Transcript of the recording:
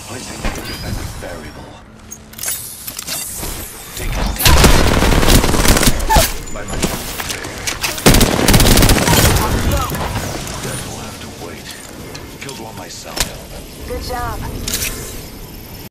Placing the defective variable. Taking my mission failed. Guess we'll have to wait. Killed one myself. Good job.